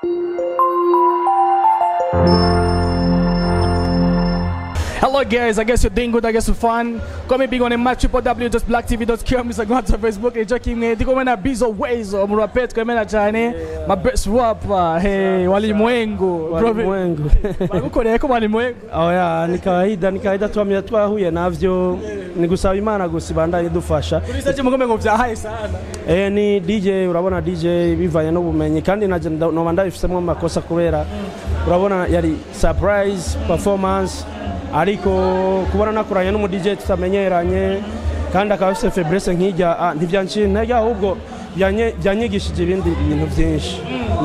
Hello guys, I guess you're doing good, I guess you're fun. Come big on the match www.blacktv.com, Mr. Go to Facebook, and check him. Diko mena Bizzo, Uwezo, murapet kwa mena chane. My best rapper, hey, walimwengu. Walimwengu. Bagukoreko walimwengu. Oh ya, ni kawaida twahuye navyo. Ni gusaba Imana gusa bandanye dufasha. Kurisaje mugome ngo vyahaye sana. Ni DJ, urabona DJ bivanye n'ubumenyi kandi naje no bandayifisemo amakosa kubera urabona yari surprise performance. Ariko kubona nakuranye n'umu DJ tutamenyeranye kandi akaba afite faiblesse nk'ijya ntibyanshintege ahubwo byanyigishije ibindi bintu byinshi.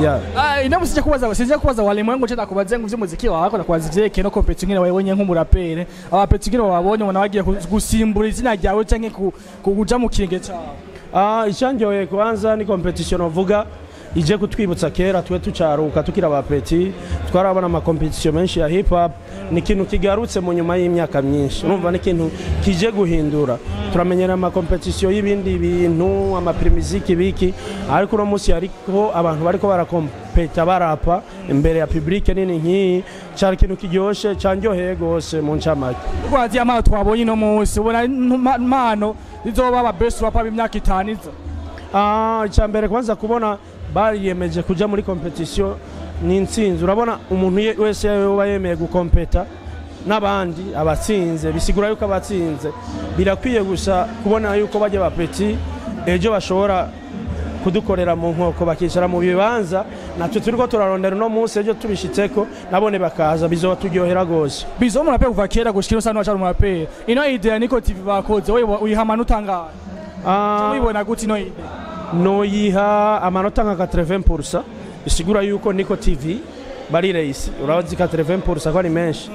Ina sije kubaza walimwengu cyenda kubaze ngo vy'umuziki wawe ko kwaza ivyeke no competition ngene wabonye nk'umurapere abapeti ngene wabonye ngo nabagiye gusimbura izina ryawe canke kuja mu kinge cyawe. Icyanjoye kwanza ni competition uvuga ije kutwibutsa kera twe tucaruka tukira abapeti twarabona ama competition menshi ya hip hop ni kintu kigarutse mu nyuma y'imyaka myinshi urumva ni kintu kije guhindura turamenyera ama competition y'ibindi bintu ama primiziki biki ariko no musi ariko abantu bariko barakompeta barapa imbere ya public nini nki cyari kintu kiryoshe cyanjoheye gose mu ncamake kwazi amaho twabonye no musi ubona mano izoba aba best rapper b'imyaka 5 iza. Icyambere kwanza kubona bariyemeje kuja muri competition ni intsinzi urabona umuntu wese yoba yemeye gukompeta n'abandi abatsinze bisigura yuko abatsinze birakwiye gusa kubona yuko baje bapeti ejo bashobora kudukorera mu nkoko bakicara mu bibanza natwe turiko turarondera no munsi ejo tubishitseko nabone bakaza bizoba turyohera gose. Bizzo murape kuva kera gushikira sano acha murape ino idea niko TV bakoze we uyihamana utangana ubibona guti no idea no yiha amanota nka 80% bisigura yuko niko TV bari race urabazi 80% ko ari menshi.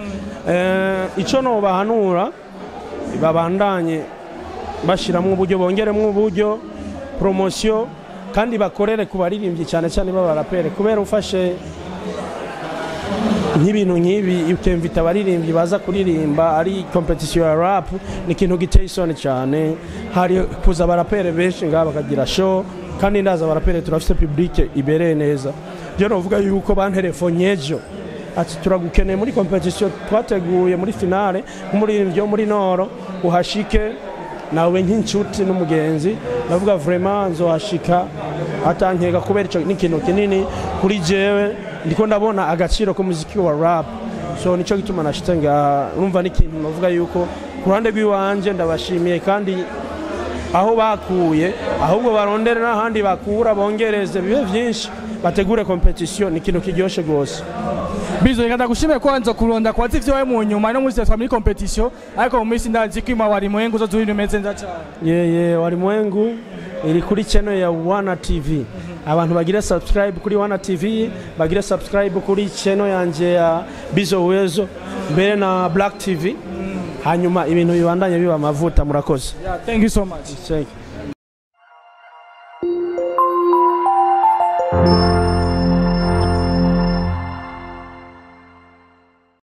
Ico no bahanura babandanye bashiramo uburyo bongeremo uburyo promotion kandi bakorere ku baririmbyi cyane cyane b'abarapere kubera ufashe nk'ibintu nk'ibi ukemvita abaririmbyi baza kuririmba ari competition ya rap ni kintu giteye isoni cyane hari kuza abarapere benshi ngaba bakagira show kandi ndaza abarapere turafite public ibereye neza je novuga yuko bantelefone ejo ati turagukeneye muri competition twateguye muri finale nk'umuririmbyi wo muri Noro uhashike nawe nk'incuti n'umugenzi navuga vraiment nzohashika atankeka kubera ico n'ikintu kinini kuri jewe ndiko ndabona agaciro ko muziki wa rap so nico gituma nashitenga urumva n'ikintu navuga yuko kurande rw'iwanje ndabashimiye kandi aho bakuye ahubwo barondere n'ahandi bakura bongereze bibe byinshi bategure competition ni kintu kiryoshe gose. Bizzo ngenda gushimira kwanza kuronda kwazi ivyo mu nyuma no muri family competition ariko mu minsi ndazi kwima walimwengu zo zuri meze nza cyane. Walimwengu iri kuri channel ya Wana TV. Abantu bagira subscribe kuri Wana TV, bagira subscribe kuri channel yanje ya Bizzo Uwezo mbere na Black TV. Hanyuma ibintu bibandanye biba amavuta murakoze. Thank you so much. Thank you.